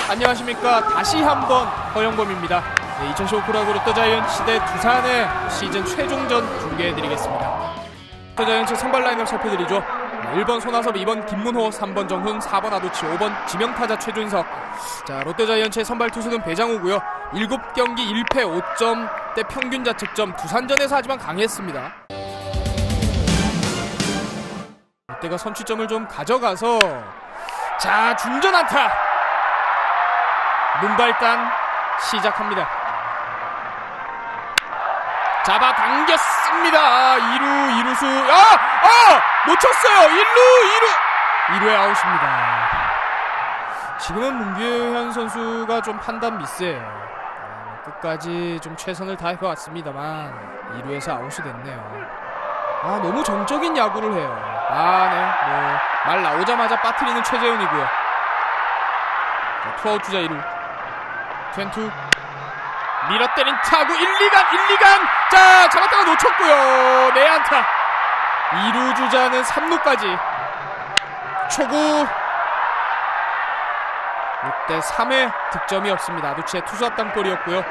안녕하십니까. 다시 한번 허영범입니다. 2015 프로야구 롯데자이언츠 대 두산의 시즌 최종전 중계해드리겠습니다. 롯데자이언츠 선발 라인업 살펴드리죠. 1번 손아섭, 2번 김문호, 3번 정훈, 4번 아도치, 5번 지명타자 최준석. 자, 롯데자이언츠의 선발 투수는 배장우고요. 7경기 1패 5점대 평균 자책점. 두산전에서 하지만 강했습니다. 롯데가 선취점을 좀 가져가서 자, 중전 안타. 문발단 시작합니다. 잡아당겼습니다. 2루수 놓쳤어요. 1루에 아웃입니다. 지금은 문규현 선수가 좀 판단 미스예요. 끝까지 좀 최선을 다해왔습니다만 2루에서 아웃이 됐네요. 너무 정적인 야구를 해요. 네. 말 나오자마자 빠뜨리는 최재훈이고요. 투아웃 주자 1루. 트웬투 밀어때린 타구 1-2간. 자, 잡았다가 놓쳤고요. 내안타. 2루 주자는 3루까지. 초구. 롯데 3회 득점이 없습니다. 아도치의 투수 앞당골이었고요.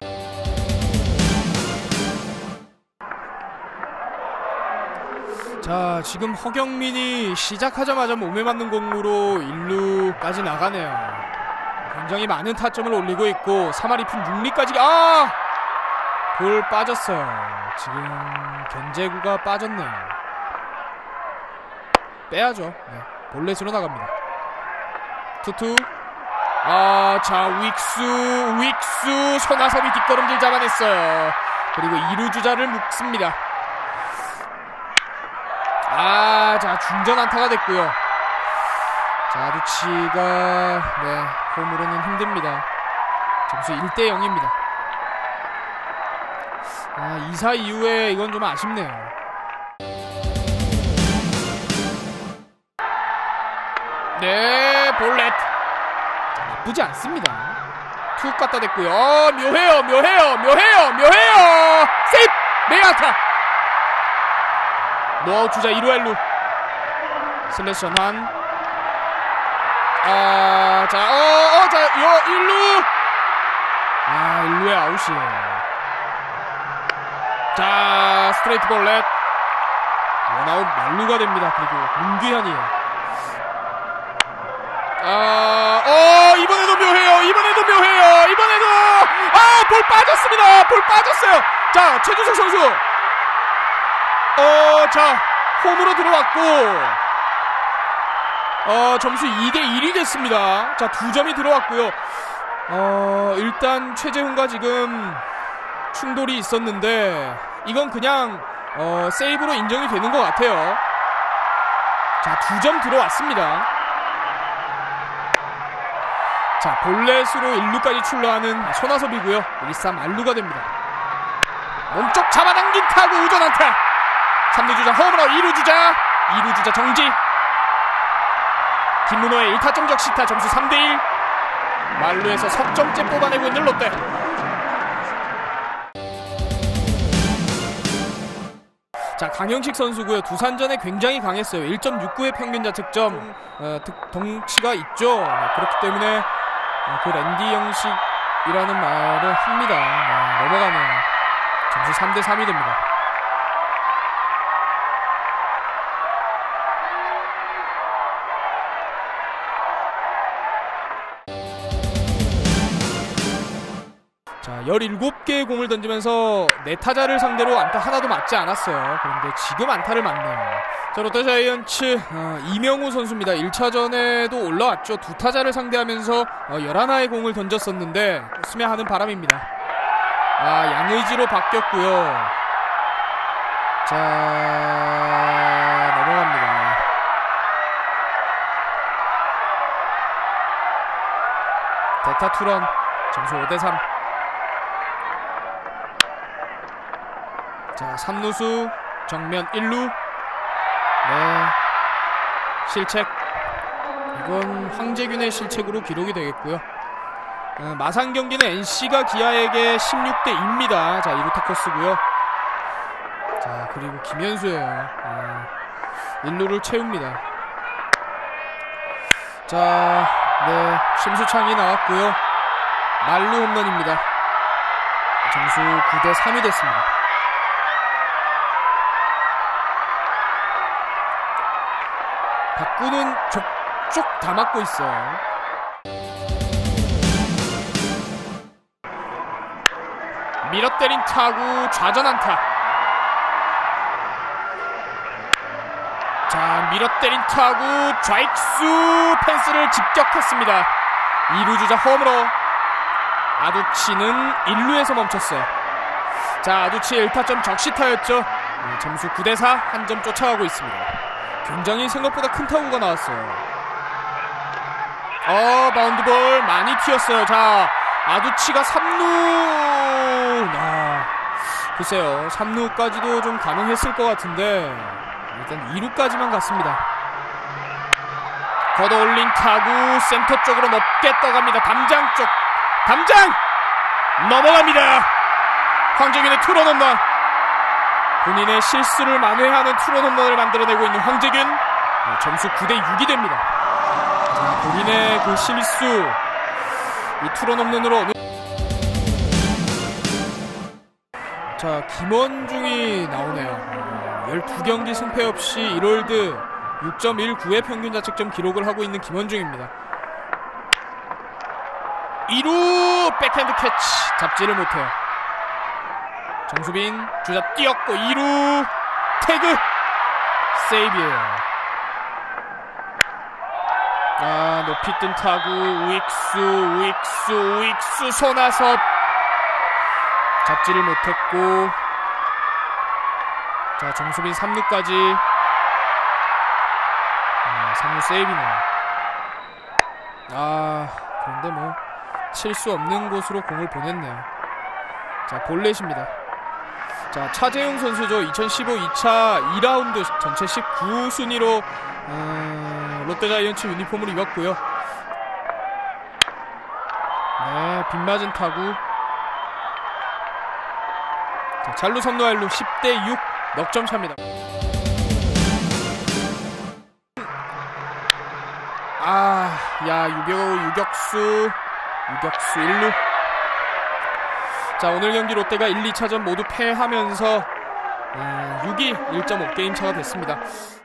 자, 지금 허경민이 시작하자마자 몸에 맞는 공으로 1루까지 나가네요. 굉장히 많은 타점을 올리고 있고 3할 2푼 6리까지. 볼 빠졌어요. 지금 견제구가 빠졌네요. 빼야죠. 네, 볼넷으로 나갑니다. 투투. 자, 윅수 손아섭이 뒷걸음질 잡아냈어요. 그리고 2루 주자를 묶습니다. 자, 중전 안타가 됐고요. 자, 아두치가 홈으로는 힘듭니다. 점수 1-0입니다. 2사 이후에 이건 좀 아쉽네요. 네, 볼넷. 나쁘지 않습니다. 툭 갖다 댔고요. 묘해요. 세이프! 내야타. 노아웃 주자 1루 1루. 슬래시 전환. 자, 1루. 1루에 아웃이에요. 자, 스트레이트 볼넷. 원아웃 만루가 됩니다. 그리고 문규현이에요. 이번에도 묘해요. 이번에도 볼 빠졌습니다. 볼 빠졌어요. 자, 최준석 선수. 자, 홈으로 들어왔고 점수 2-1이 됐습니다. 자, 2점이 들어왔고요. 일단 최재훈과 지금 충돌이 있었는데 이건 그냥 세이브로 인정이 되는 것 같아요. 자, 2점 들어왔습니다. 자, 볼넷으로 1루까지 출루하는 손아섭이고요. 1-3 만루가 됩니다. 몸쪽 잡아당긴 타구 우전 안타. 3루 주자 홈으로 2루 주자 정지. 김문호의 1타점 적시타. 점수 3-1. 만루에서 석점째 뽑아내고 있는 롯데. 자, 강영식 선수고요. 두산전에 굉장히 강했어요. 1.69의 평균 자책점. 덩치가 있죠. 그렇기 때문에 그 랜디 형식이라는 말을 합니다. 넘어가네요. 점수 3-3이 됩니다. 자, 17개의 공을 던지면서 4타자를 상대로 안타 하나도 맞지 않았어요. 그런데 지금 안타를 맞네요. 자, 롯데자이언츠 이명우 선수입니다. 1차전에도 올라왔죠. 2타자를 상대하면서 11화의 공을 던졌었는데 스며하는 바람입니다. 양의지로 바뀌었고요. 자, 넘어갑니다. 대타 투런. 점수 5-3. 자, 3루수 정면 1루. 네, 실책. 이건 황재균의 실책으로 기록이 되겠고요. 마산 경기는 NC가 기아에게 16-2입니다. 자, 2루 타코스고요. 자, 그리고 김현수예요. 1루를 채웁니다. 자, 네, 심수창이 나왔고요. 말루 홈런입니다. 점수 9대 3이 됐습니다. 박구는 족족 다 맞고 있어요. 밀어때린 타구 좌전 안타. 자, 밀어때린 타구 좌익수 펜스를 직격했습니다. 2루 주자 홈으로. 아두치는 1루에서 멈췄어요. 자, 아두치의 1타점 적시타였죠. 점수 9대 4, 한 점 쫓아가고 있습니다. 굉장히 생각보다 큰 타구가 나왔어요. 바운드볼 많이 튀었어요. 자, 아두치가 3루. 글쎄요, 3루까지도 좀 가능했을 것 같은데 일단 2루까지만 갔습니다. 걷어올린 타구 센터 쪽으로 높게 떠갑니다. 담장 쪽. 담장! 넘어갑니다. 황재균의 투런 홈런. 본인의 실수를 만회하는 투런 홈런을 만들어내고 있는 황재균. 점수 9대 6이 됩니다. 자, 본인의 그 실수, 이 투런 홈런으로. 자, 김원중이 나오네요. 12경기 승패 없이 1홀드 6.19의 평균 자책점 기록을 하고 있는 김원중입니다. 2루 백핸드 캐치 잡지를 못해요. 정수빈 주자 뛰었고 2루 태그 세이브예요. 높이 뜬 타구 우익수 손아섭 잡지를 못했고. 자, 정수빈 3루까지. 3루 세이브네요. 그런데 뭐 칠 수 없는 곳으로 공을 보냈네요. 자, 볼넷입니다. 자, 차재용 선수죠. 2015 2차 2라운드 전체 19순위로 롯데자이언츠 유니폼을 입었고요. 네, 빗맞은 타구. 자, 잘루 3루 10대 6 넉점 차입니다. 유격수 1루. 자, 오늘 경기 롯데가 1, 2차전 모두 패하면서 6위 1.5게임 차가 됐습니다.